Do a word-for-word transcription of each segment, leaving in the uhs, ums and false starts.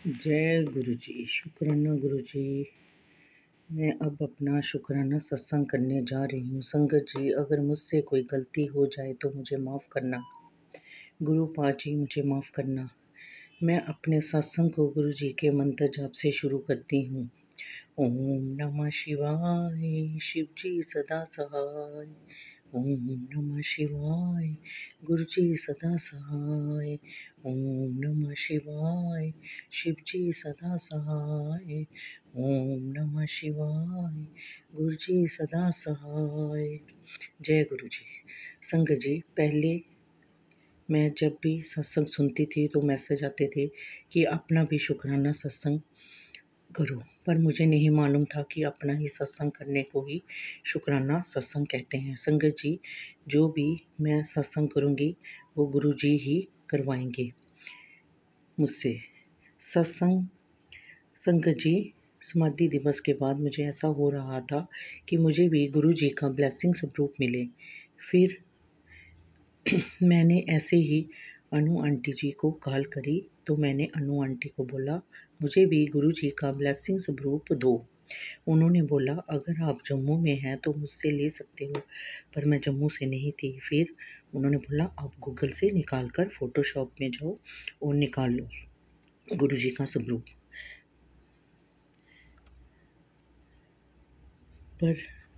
जय गुरु जी। शुक्राना गुरु जी। मैं अब अपना शुक्राना सत्संग करने जा रही हूँ। संगत जी, अगर मुझसे कोई गलती हो जाए तो मुझे माफ़ करना। गुरु पा जी, मुझे माफ़ करना। मैं अपने सत्संग को गुरु जी के मंत्र जाप से शुरू करती हूँ। ओम नमः शिवाय, शिव जी सदा सहाय। ओम नमः शिवाय, गुरु जी सदा सहाय। ओम नमः शिवाय, शिव जी सदा सहाय। ओम नमः शिवाय, गुरु जी सदा सहाय। जय गुरु जी। संगत जी, पहले मैं जब भी सत्संग सुनती थी तो मैसेज आते थे कि अपना भी शुक्राना सत्संग करो, पर मुझे नहीं मालूम था कि अपना ही सत्संग करने को ही शुक्राना सत्संग कहते हैं। संगत जी, जो भी मैं सत्संग करूँगी वो गुरु जी ही करवाएंगे मुझसे सत्संग। संगत जी, समाधि दिवस के बाद मुझे ऐसा हो रहा था कि मुझे भी गुरु जी का ब्लेसिंग स्वरूप मिले। फिर मैंने ऐसे ही अनु आंटी जी को कॉल करी तो मैंने अनु आंटी को बोला, मुझे भी गुरु जी का ब्लेसिंग स्वरूप दो। उन्होंने बोला, अगर आप जम्मू में हैं तो मुझसे ले सकते हो, पर मैं जम्मू से नहीं थी। फिर उन्होंने बोला, आप गूगल से निकाल कर फोटोशॉप में जाओ और निकाल लो गुरु जी का स्वरूप। पर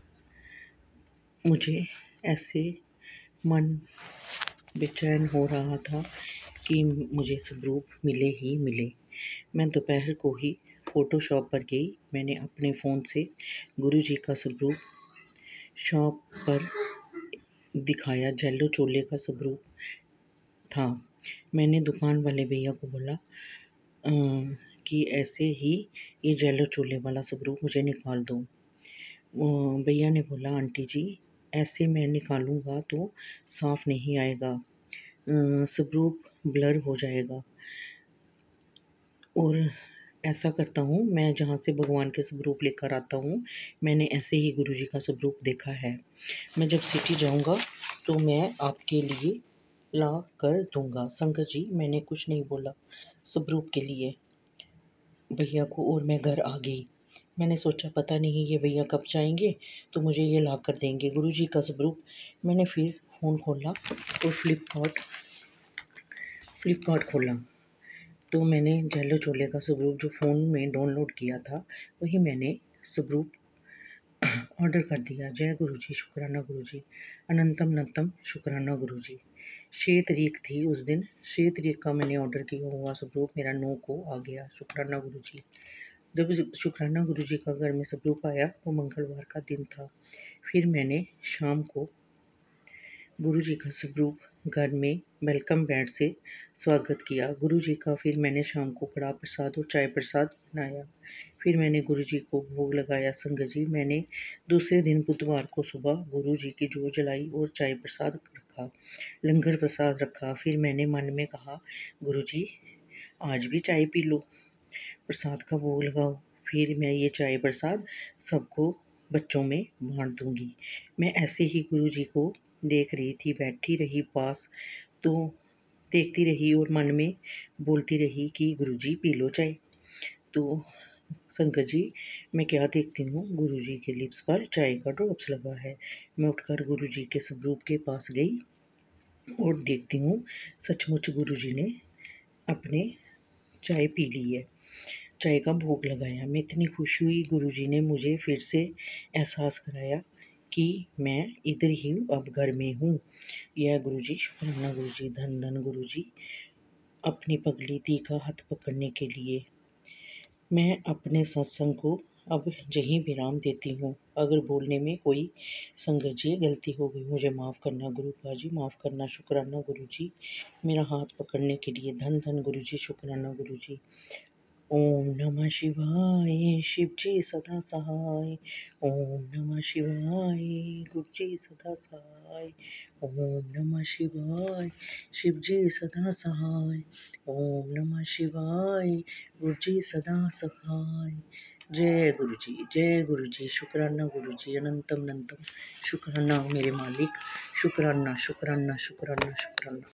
मुझे ऐसे मन बेचैन हो रहा था कि मुझे स्वरूप मिले ही मिले। मैं दोपहर को ही फ़ोटोशॉप पर गई। मैंने अपने फ़ोन से गुरु जी का स्वरूप शॉप पर दिखाया। जेलो चोले का स्वरूप था। मैंने दुकान वाले भैया को बोला आ, कि ऐसे ही ये जेलो चोले वाला स्वरूप मुझे निकाल दो। भैया ने बोला, आंटी जी, ऐसे मैं निकालूंगा तो साफ नहीं आएगा, स्वरूप ब्लर हो जाएगा। और ऐसा करता हूँ, मैं जहाँ से भगवान के स्वरूप लेकर आता हूँ, मैंने ऐसे ही गुरु जी का स्वरूप देखा है। मैं जब सिटी जाऊँगा तो मैं आपके लिए ला कर दूँगा। संगत जी, मैंने कुछ नहीं बोला स्वरूप के लिए भैया को और मैं घर आ गई। मैंने सोचा पता नहीं ये भैया कब जाएंगे तो मुझे ये ला कर देंगे गुरु जी का स्वरूप। मैंने फिर फ़ोन खोला और फ्लिपकार्ट फ्लिपकार्ट खोला तो मैंने जेलो चोले का स्वरूप जो फ़ोन में डाउनलोड किया था वही मैंने स्वरूप ऑर्डर कर दिया। जय गुरु जी। शुक्राना गुरु जी। अनंतम अनंतम शुक्राना गुरु जी। छः तारीख थी उस दिन। छः तारीख का मैंने ऑर्डर किया हुआ स्वरूप मेरा नौ को आ गया। शुक्राना गुरु जी। जब शुक्राना गुरु जी का घर में स्वरूप आया वो मंगलवार का दिन था। फिर मैंने शाम को गुरु जी का स्वरूप घर में वेलकम बैठ से स्वागत किया गुरु जी का। फिर मैंने शाम को कड़ा प्रसाद और चाय प्रसाद बनाया। फिर मैंने गुरु जी को भोग लगाया। संगत जी, मैंने दूसरे दिन बुधवार को सुबह गुरु जी की जोत जलाई और चाय प्रसाद रखा, लंगर प्रसाद रखा। फिर मैंने मन में कहा, गुरु जी आज भी चाय पी लो, प्रसाद का भोग लगाओ। फिर मैं ये चाय प्रसाद सबको बच्चों में बांट दूंगी। मैं ऐसे ही गुरु जी को देख रही थी, बैठी रही पास, तो देखती रही और मन में बोलती रही कि गुरु जी पी लो चाय। तो संगत जी, मैं क्या देखती हूँ, गुरु जी के लिप्स पर चाय का ड्रॉप्स लगा है। मैं उठकर गुरु जी के स्वरूप के पास गई और देखती हूँ सचमुच गुरु जी ने अपने चाय पी ली है, चाय का भोग लगाया। मैं इतनी खुश हुई, गुरु जी ने मुझे फिर से एहसास कराया कि मैं इधर ही अब घर में हूँ। यह गुरु जी। शुक्राना गुरु जी। धन धन गुरु जी। अपनी पगली दी का हाथ पकड़ने के लिए मैं अपने सत्संग को अब यहीं विराम देती हूँ। अगर बोलने में कोई संगत जी गलती हो गई मुझे माफ़ करना गुरु पाजी, माफ़ करना। शुक्राना गुरु जी मेरा हाथ पकड़ने के लिए। धन धन गुरु जी। शुक्राना गुरु जी। ओम नमः शिवाय, शिव जी सदा सहाय। ओम नमः शिवाय, गुरु जी सदा सहाय। ओम नमः शिवाय, शिव जी सदा सहाय। ओम नमः शिवाय, गुरु जी सदा सहाय। जय गुरु जी। जय गुरु जी। शुक्राना गुरु जी। अनंतम अनंतम शुक्राना मेरे मालिक। शुक्राना शुक्राना शुक्राना शुक्राना।